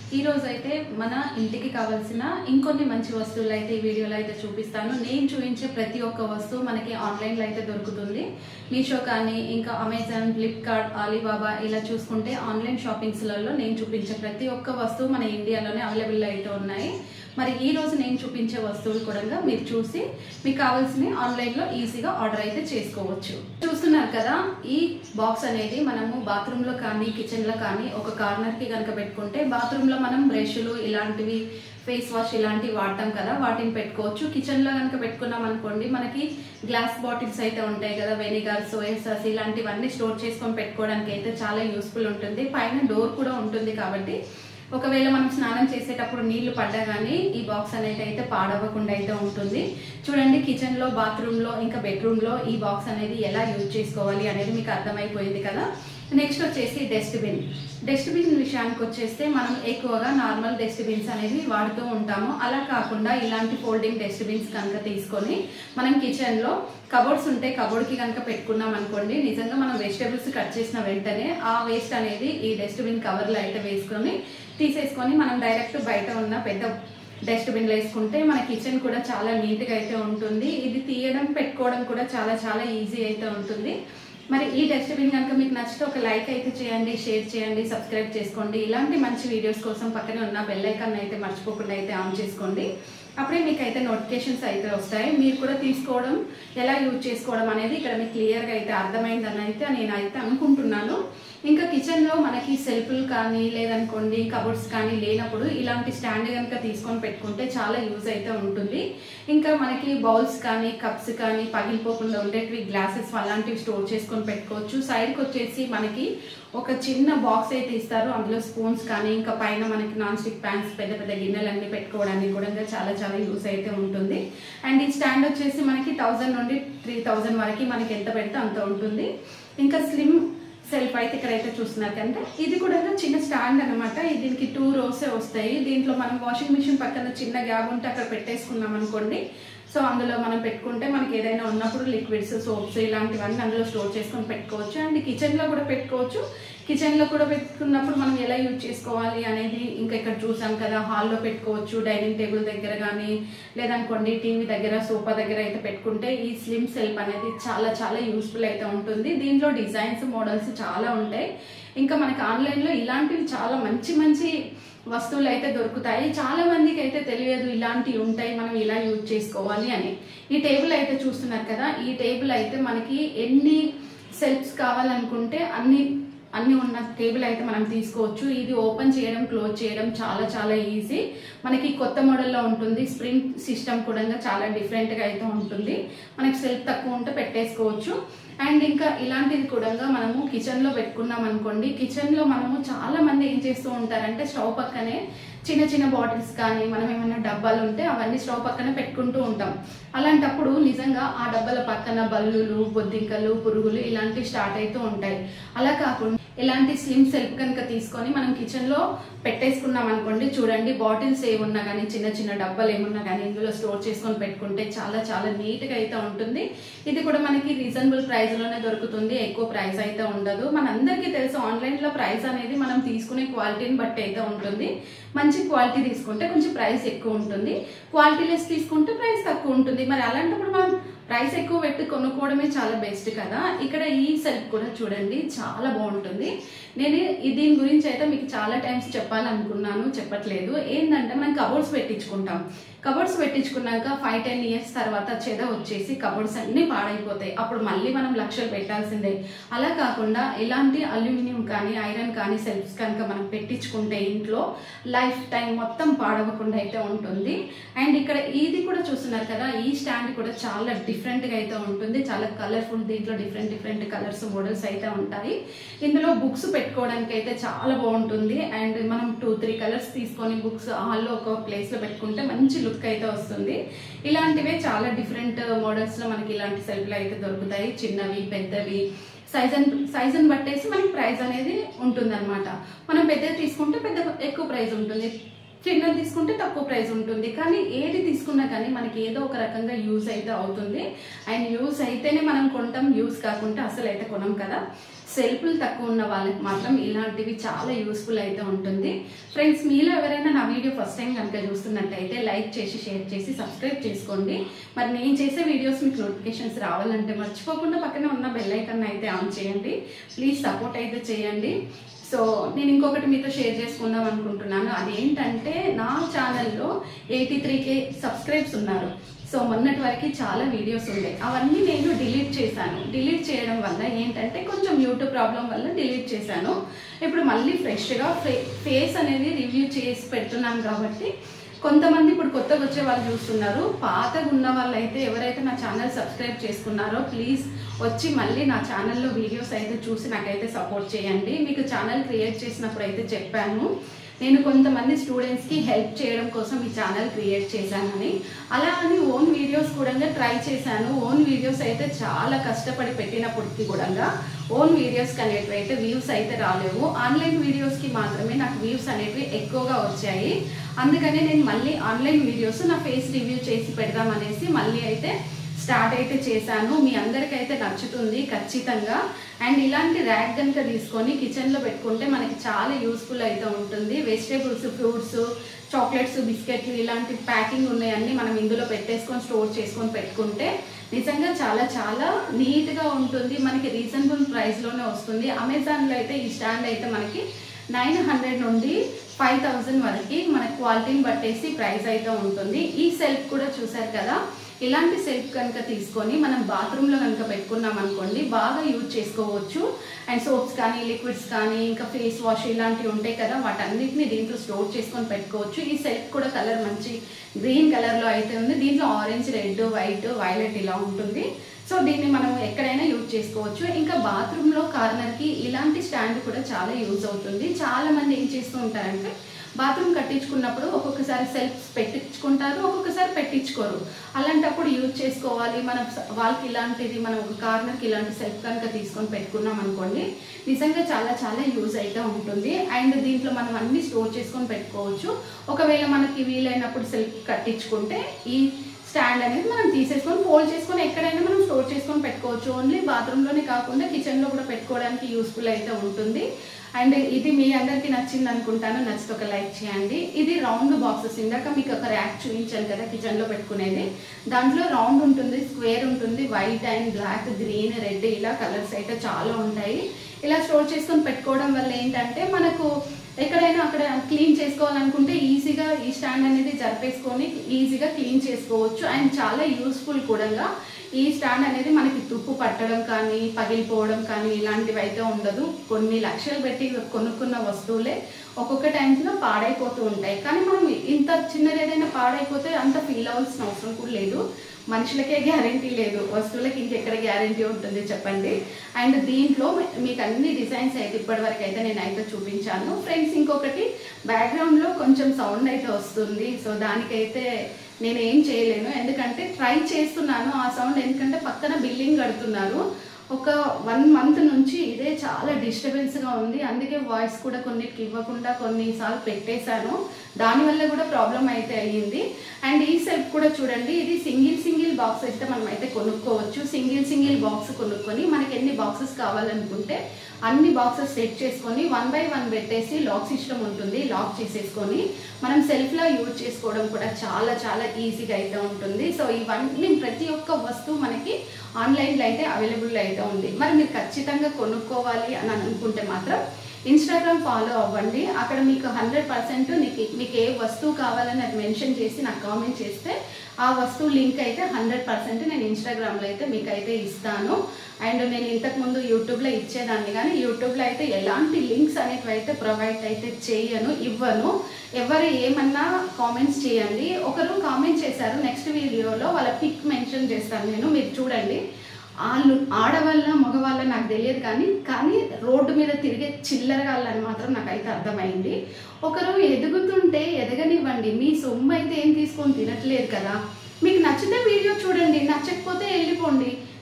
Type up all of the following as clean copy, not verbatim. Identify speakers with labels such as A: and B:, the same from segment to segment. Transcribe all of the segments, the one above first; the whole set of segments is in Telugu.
A: ఈ రోజు అయితే మన ఇంటికి కావాల్సిన ఇంకొన్ని మంచి వస్తువులు అయితే ఈ వీడియోలో అయితే చూపిస్తాను. నేను చూపించే ప్రతి ఒక్క వస్తువు మనకి ఆన్లైన్ లో అయితే దొరుకుతుంది. మీషో కానీ ఇంకా అమెజాన్, ఫ్లిప్కార్ట్, ఆలీబాబా ఇలా చూసుకుంటే ఆన్లైన్ షాపింగ్స్ లలో నేను చూపించే ప్రతి ఒక్క వస్తువు మన ఇండియాలోనే అవైలబుల్ అయితే ఉన్నాయి. మరి ఈ రోజు నేను చూపించే వస్తువులు కూడా మీరు చూసి మీకు కావాల్సిన ఆన్లైన్ లో ఈజీగా ఆర్డర్ అయితే చేసుకోవచ్చు. చూస్తున్నారు కదా, ఈ బాక్స్ అనేది మనము బాత్రూమ్ లో కానీ కిచెన్ లో కానీ ఒక కార్నర్ కి కనుక పెట్టుకుంటే బాత్రూమ్ లో మనం బ్రష్లు ఇలాంటివి ఫేస్ వాష్ ఇలాంటివి వాడతాం కదా, వాటిని పెట్టుకోవచ్చు. కిచెన్ లో కనుక పెట్టుకున్నాం అనుకోండి, మనకి గ్లాస్ బాటిల్స్ అయితే ఉంటాయి కదా, వెనిగర్, సోయా సాస్ ఇలాంటివన్నీ స్టోర్ చేసుకొని పెట్టుకోవడానికి అయితే చాలా యూస్ఫుల్ ఉంటుంది. పైన డోర్ కూడా ఉంటుంది కాబట్టి ఒకవేళ మనం స్నానం చేసేటప్పుడు నీళ్లు పడ్డా కానీ ఈ బాక్స్ అనేది అయితే పాడవకుండా అయితే ఉంటుంది. చూడండి, కిచెన్ లో, బాత్రూమ్ లో ఇంకా బెడ్రూమ్ లో ఈ బాక్స్ అనేది ఎలా యూజ్ చేసుకోవాలి అనేది మీకు అర్థమైపోయింది కదా. నెక్స్ట్ వచ్చేసి డస్ట్బిన్ విషయానికి వచ్చేస్తే మనం ఎక్కువగా నార్మల్ డస్ట్బిన్స్ అనేది వాడుతూ ఉంటాము. అలా కాకుండా ఇలాంటి ఫోల్డింగ్ డస్ట్బిన్స్ కనుక తీసుకొని మనం కిచెన్ లో కబోర్డ్స్ ఉంటే కబోర్డ్ కి కనుక పెట్టుకున్నాం అనుకోండి, నిజంగా మనం వెజిటేబుల్స్ కట్ చేసిన వెంటనే ఆ వేస్ట్ అనేది ఈ డస్ట్బిన్ కవర్ లో అయితే వేసుకొని తీసేసుకొని మనం డైరెక్ట్ బయట ఉన్న పెద్ద డస్ట్బిన్ లో వేసుకుంటే మన కిచెన్ కూడా చాలా నీట్ గా అయితే ఉంటుంది. ఇది తీయడం పెట్టుకోవడం కూడా చాలా ఈజీ అయితే ఉంటుంది. మరి ఈ డస్ట్బిన్ కనుక మీకు నచ్చితే ఒక లైక్ అయితే చేయండి, షేర్ చేయండి, సబ్స్క్రైబ్ చేసుకోండి. ఇలాంటి మంచి వీడియోస్ కోసం పక్కనే ఉన్న బెల్ ఐకాన్ అయితే మర్చిపోకుండా అయితే ఆన్ చేసుకోండి. అప్పుడే మీకు అయితే నోటిఫికేషన్స్ అయితే వస్తాయి. మీరు కూడా తీసుకోవడం ఎలా యూజ్ చేసుకోవడం అనేది ఇక్కడ మీకు క్లియర్గా అయితే అర్థమైందని అయితే నేనైతే అనుకుంటున్నాను. ఇంకా కిచెన్లో మనకి సెల్ఫ్లు కానీ లేదనుకోండి కబోర్డ్స్ కానీ లేనప్పుడు ఇలాంటి స్టాండ్ కనుక తీసుకొని పెట్టుకుంటే చాలా యూజ్ అయితే ఉంటుంది. ఇంకా మనకి బౌల్స్ కానీ కప్స్ కానీ పగిలిపోకుండా ఉండేటివి గ్లాసెస్ అలాంటివి స్టోర్ చేసుకొని పెట్టుకోవచ్చు. సైడ్కి వచ్చేసి మనకి ఒక చిన్న బాక్స్ అయితే ఇస్తారు, అందులో స్పూన్స్ కానీ ఇంకా పైన మనకి నాన్ స్టిక్ ప్యాన్స్ పెద్ద గిన్నెలన్నీ పెట్టుకోవడానికి కూడా చాలా యూజ్ అయితే ఉంటుంది. అండ్ ఈ స్టాండ్ వచ్చేసి మనకి 1000 నుండి 3000 వరకు మనకి ఎంత పెడితే అంత ఉంటుంది. ఇంకా స్లిమ్ సెల్ఫ్ అయితే ఇక్కడైతే చూస్తున్నారు కంటే ఇది కూడా చిన్న స్టాండ్ అనమాట. దీనికి 2 rows వస్తాయి. దీంట్లో మనం వాషింగ్ మిషన్ పక్కన చిన్న గ్యాప్ ఉంటే అక్కడ పెట్టేసుకున్నాం అనుకోండి, సో అందులో మనం పెట్టుకుంటే మనకి ఏదైనా ఉన్నప్పుడు లిక్విడ్స్, సోప్స్ ఇలాంటివన్నీ అందులో స్టోర్ చేసుకొని పెట్టుకోవచ్చు. అండ్ కిచెన్ లో కూడా పెట్టుకోవచ్చు. కిచెన్ లో కూడా పెట్టుకున్నప్పుడు మనం ఎలా యూజ్ చేసుకోవాలి అనేది ఇంకా ఇక్కడ చూసాం కదా, హాల్లో పెట్టుకోవచ్చు, డైనింగ్ టేబుల్ దగ్గర కానీ లేదనుకోండి టీవీ దగ్గర, సోఫా దగ్గర అయితే పెట్టుకుంటే ఈ స్లిమ్ సెల్ఫ్ అనేది చాలా యూస్ఫుల్ అయితే ఉంటుంది. దీంట్లో డిజైన్స్, మోడల్స్ చాలా ఉంటాయి. ఇంకా మనకి ఆన్లైన్ లో ఇలాంటివి చాలా మంచి వస్తువులు అయితే దొరుకుతాయి. చాలా మందికి అయితే తెలియదు ఇలాంటివి ఉంటాయి, మనం ఇలా యూజ్ చేసుకోవాలి అని. ఈ టేబుల్ అయితే చూస్తున్నారు కదా, ఈ టేబుల్ అయితే మనకి ఎన్ని సెల్ఫ్స్ కావాలనుకుంటే అన్ని ఉన్న టేబుల్ అయితే మనం తీసుకోవచ్చు. ఇది ఓపెన్ చేయడం, క్లోజ్ చేయడం చాలా ఈజీ. మనకి కొత్త మోడల్లో ఉంటుంది. స్ప్రింగ్ సిస్టమ్ కూడా చాలా డిఫరెంట్ గా అయితే ఉంటుంది. మనకి సెల్ఫ్ తక్కువ ఉంటే పెట్టేసుకోవచ్చు. అండ్ ఇంకా ఇలాంటిది కూడా మనము కిచెన్ లో పెట్టుకున్నాం అనుకోండి, కిచెన్ లో మనము చాలా మంది ఏం చేస్తూ ఉంటారంటే స్టవ్ పక్కనే చిన్న బాటిల్స్ కానీ మనం ఏమైనా డబ్బాలు ఉంటే అవన్నీ స్టవ్ పక్కన పెట్టుకుంటూ ఉంటాం. అలాంటప్పుడు నిజంగా ఆ డబ్బాల పక్కన బల్లులు, బొద్దింకలు, పురుగులు ఇలాంటివి స్టార్ట్ అవుతూ ఉంటాయి. అలా కాకుండా ఇలాంటి స్లిమ్ సెల్ఫ్ కనుక తీసుకొని మనం కిచెన్ లో పెట్టేసుకున్నాం అనుకోండి, చూడండి బాటిల్స్ ఏమున్నా కానీ చిన్న డబ్బాలు ఏమున్నా కానీ ఇందులో స్టోర్ చేసుకొని పెట్టుకుంటే చాలా నీట్ గా అయితే ఉంటుంది. ఇది కూడా మనకి రీజనబుల్ ప్రైస్ లోనే దొరుకుతుంది, ఎక్కువ ప్రైస్ అయితే ఉండదు. మనందరికీ తెలుసు ఆన్లైన్ లో ప్రైస్ అనేది మనం తీసుకునే క్వాలిటీని బట్టి అయితే ఉంటుంది. మంచి క్వాలిటీ తీసుకుంటే కొంచెం ప్రైస్ ఎక్కువ ఉంటుంది, క్వాలిటీ లెస్ తీసుకుంటే ప్రైస్ తక్కువ ఉంటుంది. మరి అలాంటప్పుడు మనం ప్రైస్ ఎక్కువ పెట్టి కొనుక్కోవడమే చాలా బెస్ట్ కదా. ఇక్కడ ఈ సెల్ఫ్ కూడా చూడండి చాలా బాగుంటుంది. నేను దీని గురించి అయితే మీకు చాలా టైమ్స్ చెప్పాలనుకున్నాను, చెప్పట్లేదు. ఏంటంటే మనం కబోర్డ్స్ పెట్టించుకుంటాం. కబోర్డ్స్ పెట్టించుకున్నాక 5-10 years తర్వాత చెద వచ్చేసి కబోర్డ్స్ అన్ని పాడైపోతాయి. అప్పుడు మళ్ళీ మనం లక్షలు పెట్టాల్సిందే. అలా కాకుండా ఇలాంటి అల్యూమినియం కానీ ఐరన్ కానీ సెల్ఫ్స్ కనుక మనం పెట్టించుకుంటే ఇంట్లో లైఫ్ టైం మొత్తం పాడవకుండా అయితే ఉంటుంది. అండ్ ఇక్కడ ఇది కూడా చూస్తున్నారు కదా, ఈ స్టాండ్ కూడా చాలా డిఫరెంట్ గా అయితే ఉంటుంది, చాలా కలర్ఫుల్. దీంట్లో డిఫరెంట్ కలర్స్, మోడల్స్ అయితే ఉంటాయి. ఇందులో బుక్స్ పెట్టుకోవడానికి అయితే చాలా బాగుంటుంది. అండ్ మనం 2-3 కలర్స్ తీసుకొని బుక్స్ హాల్లో ఒక ప్లేస్ లో పెట్టుకుంటే మంచి లుక్ అయితే వస్తుంది. ఇలాంటివే చాలా డిఫరెంట్ మోడల్స్ లో మనకి ఇలాంటి సెల్ఫ్లు అయితే దొరుకుతాయి, చిన్నవి, పెద్దవి. సైజుని బట్టేసి మనకి ప్రైస్ అనేది ఉంటుంది అనమాట. మనం పెద్దది తీసుకుంటే ఎక్కువ ప్రైస్ ఉంటుంది. చిన్నది తీసుకుంటే తక్కువ ప్రైస్ ఉంటుంది. కానీ ఏది తీసుకున్నా కానీ మనకి ఏదో ఒక రకంగా యూజ్ అయితే అవుతుంది. అండ్ యూజ్ అయితేనే మనం కొంటాం, యూజ్ కాకుంటే అసలు అయితే కొనం కదా. సెల్ఫ్లు తక్కువ ఉన్న వాళ్ళకి మాత్రం ఇలాంటివి చాలా యూస్ఫుల్ అయితే ఉంటుంది. ఫ్రెండ్స్, మీలో ఎవరైనా నా వీడియో ఫస్ట్ టైం కనుక చూస్తున్నట్టయితే లైక్ చేసి, షేర్ చేసి, సబ్స్క్రైబ్ చేసుకోండి. మరి నేను చేసే వీడియోస్ మీకు నోటిఫికేషన్స్ రావాలంటే మర్చిపోకుండా పక్కనే ఉన్న బెల్ ఐకాన్ అయితే ఆన్ చేయండి. ప్లీజ్ సపోర్ట్ అయితే చేయండి. సో నేను ఇంకొకటి మీతో షేర్ చేసుకుందాం అనుకుంటున్నాను. అదేంటంటే నా ఛానల్లో 83K సబ్స్క్రైబ్స్ ఉన్నారు. సో మొన్నటి వరకు చాలా వీడియోస్ ఉండే, అవన్నీ నేను డిలీట్ చేశాను. డిలీట్ చేయడం వల్ల ఏంటంటే కొంచెం యూట్యూబ్ ప్రాబ్లం వల్ల డిలీట్ చేశాను. ఇప్పుడు మళ్ళీ ఫ్రెష్గా ఫేస్ అనేది రివ్యూ చేసి పెడుతున్నాను కాబట్టి కొంతమంది ఇప్పుడు కొత్తగా వచ్చే వాళ్ళు చూస్తున్నారు. పాతగా ఉన్న వాళ్ళు అయితే ఎవరైతే నా ఛానల్ సబ్స్క్రైబ్ చేసుకున్నారో ప్లీజ్ వచ్చి మళ్ళీ నా ఛానల్లో వీడియోస్ అయితే చూసి నాకైతే సపోర్ట్ చేయండి. మీకు ఛానల్ క్రియేట్ చేసినప్పుడు అయితే చెప్పాను, నేను కొంతమంది స్టూడెంట్స్కి హెల్ప్ చేయడం కోసం ఈ ఛానల్ క్రియేట్ చేశానని. అలా అని ఓన్ వీడియోస్ కూడా ట్రై చేశాను. ఓన్ వీడియోస్ అయితే చాలా కష్టపడి పెట్టినప్పటికీ కూడా ఓన్ వీడియోస్కి అనేటివి అయితే వ్యూస్ అయితే రాలేవు. ఆన్లైన్ వీడియోస్కి మాత్రమే నాకు వ్యూస్ అనేటివి ఎక్కువగా వచ్చాయి. అందుకనే నేను మళ్ళీ ఆన్లైన్ వీడియోస్ నా ఫేస్ రివ్యూ చేసి పెడదామనేసి మళ్ళీ అయితే స్టార్ట్ అయితే చేశాను. మీ అందరికైతే నచ్చుతుంది ఖచ్చితంగా. అండ్ ఇలాంటి ర్యాక్ కనుక తీసుకొని కిచెన్లో పెట్టుకుంటే మనకి చాలా యూస్ఫుల్ అయితే ఉంటుంది. వెజిటేబుల్స్, ఫ్రూట్స్, చాక్లెట్స్, బిస్కెట్లు ఇలాంటి ప్యాకింగ్ ఉన్నాయన్నీ మనం ఇందులో పెట్టేసుకొని స్టోర్ చేసుకొని పెట్టుకుంటే నిజంగా చాలా చాలా నీట్గా ఉంటుంది. మనకి రీజనబుల్ ప్రైస్లోనే వస్తుంది. అమెజాన్లో అయితే ఈ స్టాండ్ అయితే మనకి 900 నుండి 5000 వరకు మన క్వాలిటీని బట్టేసి ప్రైస్ అయితే ఉంటుంది. ఈ సెల్ఫ్ కూడా చూసారు కదా, ఇలాంటి సెల్ఫ్ కనుక తీసుకొని మనం బాత్రూంలో కనుక పెట్టుకున్నాం అనుకోండి బాగా యూజ్ చేసుకోవచ్చు. అండ్ సోప్స్ కానీ, లిక్విడ్స్ కానీ, ఇంకా ఫేస్ వాష్ ఇలాంటివి ఉంటాయి కదా, వాటన్నిటిని దీంట్లో స్టోర్ చేసుకొని పెట్టుకోవచ్చు. ఈ సెల్ఫ్ కూడా కలర్ మంచి గ్రీన్ కలర్లో అయితే ఉంది. దీంట్లో ఆరెంజ్, రెడ్, వైట్, వైలెట్ ఇలా ఉంటుంది. సో దీన్ని మనం ఎక్కడైనా యూజ్ చేసుకోవచ్చు. ఇంకా బాత్రూంలో కార్నర్కి ఇలాంటి స్టాండ్ కూడా చాలా యూజ్ అవుతుంది. చాలా మంది ఏం చేస్తూ ఉంటారంటే బాత్రూమ్ కట్టించుకున్నప్పుడు ఒక్కొక్కసారి సెల్ఫ్స్ పెట్టించుకుంటారు, ఒక్కొక్కసారి పెట్టించుకోరు. అలాంటప్పుడు యూజ్ చేసుకోవాలి. మన వాళ్ళకి ఇలాంటిది మనం ఒక కార్నర్కి ఇలాంటి సెల్ఫ్ కనుక తీసుకొని పెట్టుకున్నాం అనుకోండి నిజంగా చాలా చాలా యూజ్ అయితే ఉంటుంది. అండ్ దీంట్లో మనం అన్ని స్టోర్ చేసుకొని పెట్టుకోవచ్చు. ఒకవేళ మనకి వీలైనప్పుడు సెల్ఫ్ కట్టించుకుంటే ఈ స్టాండ్ అనేది మనం తీసేసుకొని ఫోల్డ్ చేసుకొని ఎక్కడైనా మనం స్టోర్ చేసుకొని పెట్టుకోవచ్చు. ఓన్లీ బాత్రూంలోనే కాకుండా కిచెన్లో కూడా పెట్టుకోవడానికి యూస్ఫుల్ అయితే ఉంటుంది. అండ్ ఇది మీ అందరికీ నచ్చింది అనుకుంటాను. నచ్చితే ఒక లైక్ చేయండి. ఇది రౌండ్ బాక్సెస్, ఇందాక మీకు ఒక ర్యాక్ చూపించాను కదా కిచెన్లో పెట్టుకునేది, దాంట్లో రౌండ్ ఉంటుంది, స్క్వేర్ ఉంటుంది, white and black, green, red ఇలా కలర్స్ అయితే చాలా ఉంటాయి. ఇలా స్టోర్ చేసుకొని పెట్టుకోవడం వల్ల ఏంటంటే మనకు ఎక్కడైనా అక్కడ క్లీన్ చేసుకోవాలనుకుంటే ఈజీగా ఈ స్టాండ్ అనేది జరిపేసుకొని ఈజీగా క్లీన్ చేసుకోవచ్చు. అండ్ చాలా యూస్ఫుల్ కూడా. ఈ స్టాండ్ అనేది మనకి తుప్పు పట్టడం కానీ, పగిలిపోవడం కానీ ఇలాంటివి అయితే ఉండదు. కొన్ని లక్షలు పెట్టి కొనుక్కున్న వస్తువులే ఒక్కొక్క టైమ్స్లో పాడైపోతూ ఉంటాయి. కానీ మనం ఇంత చిన్నది ఏదైనా పాడైపోతే అంత ఫీల్ అవ్వాల్సిన అవసరం కూడా లేదు. మనుషులకే గ్యారంటీ లేదు, వస్తువులకి ఇంకెక్కడ గ్యారంటీ ఉంటుంది చెప్పండి. అండ్ దీంట్లో మీకు అన్ని డిజైన్స్ అయితే ఇప్పటివరకు అయితే నేను అయితే చూపించాను. ఫ్రెండ్స్, ఇంకొకటి బ్యాక్గ్రౌండ్లో కొంచెం సౌండ్ అయితే వస్తుంది. సో దానికైతే నేను ఏం చేయలేను, ఎందుకంటే ట్రై చేస్తున్నాను ఆ సౌండ్. ఎందుకంటే పక్కన బిల్డింగ్ కడుతున్నారు. ఒక 1 మంత్ నుంచి ఇదే చాలా డిస్టర్బెన్స్గా ఉంది. అందుకే వాయిస్ కూడా కొన్నిటికి ఇవ్వకుండా కొన్నిసార్లు పెట్టేశాను. దానివల్ల కూడా ప్రాబ్లం అయితే అయ్యింది. అండ్ ఈ సెల్ఫ్ కూడా చూడండి, ఇది సింగిల్ బాక్స్ అయితే మనం అయితే కొనుక్కోవచ్చు. సింగిల్ బాక్స్ కొనుక్కొని మనకి ఎన్ని బాక్సెస్ కావాలనుకుంటే అన్ని బాక్సెస్ సెట్ చేసుకొని 1 by 1 పెట్టేసి లాక్ సిస్టమ్ ఉంటుంది, లాక్ చేసేసుకొని మనం సెల్ఫ్లో యూజ్ చేసుకోవడం కూడా చాలా చాలా ఈజీగా అయితే ఉంటుంది. సో ఇవన్నీ ప్రతి ఒక్క వస్తువు మనకి ఆన్లైన్లో అయితే అవైలబుల్ అయితే ఉంది. మరి మీరు ఖచ్చితంగా కొనుక్కోవాలి అని అనుకుంటే మాత్రం ఇన్స్టాగ్రామ్ ఫాలో అవ్వండి. అక్కడ మీకు 100% మీకు ఏ వస్తువు కావాలని అది మెన్షన్ చేసి నాకు కామెంట్ చేస్తే ఆ వస్తువు లింక్ అయితే 100% నేను ఇన్స్టాగ్రామ్లో అయితే మీకు అయితే ఇస్తాను. అండ్ నేను ఇంతకుముందు యూట్యూబ్లో ఇచ్చేదాన్ని, కానీ యూట్యూబ్లో అయితే ఎలాంటి లింక్స్ అనేవి అయితే ప్రొవైడ్ అయితే ఇవ్వను. ఎవరు ఏమన్నా కామెంట్స్ చేయండి. ఒకరు కామెంట్ చేశారు, నెక్స్ట్ వీడియోలో వాళ్ళ పిక్ మెన్షన్ చేస్తాను నేను, మీరు చూడండి. వాళ్ళు ఆడవాళ్ళ మగవాళ్ళ నాకు తెలియదు, కానీ రోడ్డు మీద తిరిగే చిల్లరగాళ్ళని మాత్రం నాకైతే అర్థమైంది. ఒకరు ఎదుగుతుంటే ఎదగనివ్వండి, మీ సొమ్ము అయితే ఏం తీసుకొని తినట్లేదు కదా. మీకు నచ్చితే వీడియో చూడండి, నచ్చకపోతే వెళ్ళిపోండి.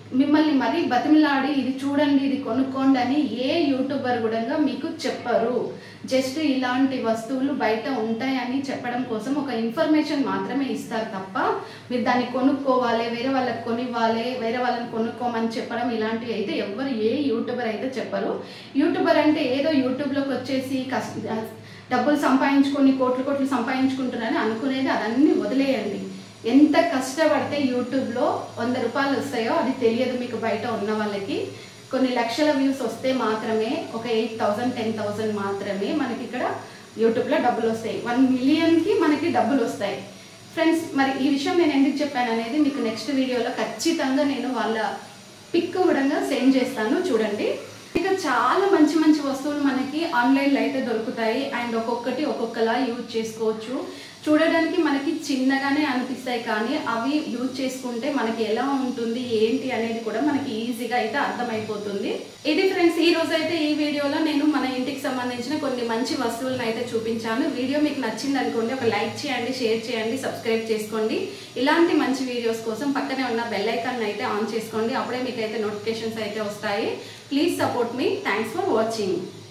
A: మిమ్మల్ని మరీ బతిమిలాడి ఇది చూడండి ఇది కొనుక్కోండి అని ఏ యూట్యూబర్ కూడా మీకు చెప్పరు. జస్ట్ ఇలాంటి వస్తువులు బయట ఉంటాయని చెప్పడం కోసం ఒక ఇన్ఫర్మేషన్ మాత్రమే ఇస్తారు తప్ప మీరు దాన్ని కొనుక్కోవాలి, వేరే వాళ్ళకి కొనివ్వాలి, వేరే వాళ్ళని కొనుక్కోమని చెప్పడం ఇలాంటివి అయితే ఎవరు ఏ యూట్యూబర్ అయితే చెప్పరు. యూట్యూబర్ అంటే ఏదో యూట్యూబ్లోకి వచ్చేసి డబ్బులు సంపాదించుకొని కోట్లు సంపాదించుకుంటున్నారని అనుకునేది అదన్నీ వదిలేయండి. ఎంత కష్టపడితే యూట్యూబ్లో 100 రూపాయలు వస్తాయో అది తెలియదు మీకు. బయట ఉన్న వాళ్ళకి కొన్ని లక్షల వ్యూస్ వస్తే మాత్రమే, ఒక 8,000 10,000 మాత్రమే మనకి ఇక్కడ యూట్యూబ్లో డబ్బులు వస్తాయి. 1 మిలియన్కి మనకి డబ్బులు వస్తాయి ఫ్రెండ్స్. మరి ఈ విషయం నేను ఎందుకు చెప్పాను అనేది మీకు నెక్స్ట్ వీడియోలో ఖచ్చితంగా నేను వాళ్ళ పిక్ కూడా సెండ్ చేస్తాను, చూడండి. ఇక చాలా మంచి మంచి వస్తువులు మనకి ఆన్లైన్లో అయితే దొరుకుతాయి. అండ్ ఒక్కొక్కటి ఒక్కొక్కలా యూజ్ చేసుకోవచ్చు. చూడడానికి మనకి చిన్నగానే అనిపిస్తాయి, కానీ అవి యూజ్ చేసుకుంటే మనకి ఎలా ఉంటుంది ఏంటి అనేది కూడా మనకి ఈజీగా అయితే అర్థమైపోతుంది. ఇది ఫ్రెండ్స్ ఈ రోజు అయితే ఈ వీడియోలో నేను మన ఇంటికి సంబంధించిన కొన్ని మంచి వస్తువులను అయితే చూపించాను. వీడియో మీకు నచ్చింది అనుకోండి, ఒక లైక్ చేయండి, షేర్ చేయండి, సబ్స్క్రైబ్ చేసుకోండి. ఇలాంటి మంచి వీడియోస్ కోసం పక్కనే ఉన్న బెల్ ఐకాన్ అయితే ఆన్ చేసుకోండి, అప్పుడే మీకు అయితే నోటిఫికేషన్స్ అయితే వస్తాయి. Please support me. Thanks for watching.